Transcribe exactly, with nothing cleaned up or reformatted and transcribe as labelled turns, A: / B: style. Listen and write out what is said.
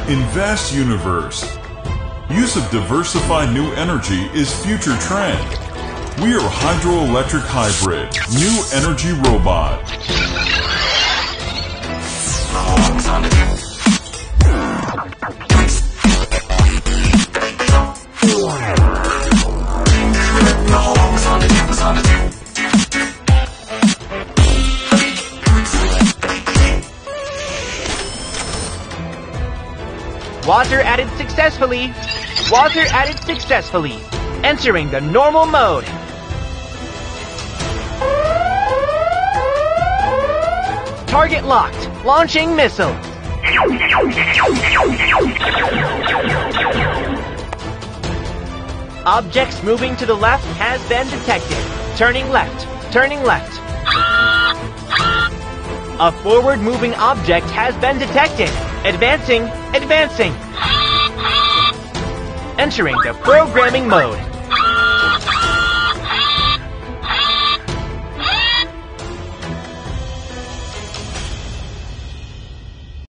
A: In vast universe, use of diversified new energy is future trend. We are hydroelectric hybrid, new energy robot.
B: Water added successfully. Water added successfully. Entering the normal mode. Target locked. Launching missile. Objects moving to the left has been detected. Turning left. Turning left. A forward-moving object has been detected. Advancing. Advancing. Entering the programming mode.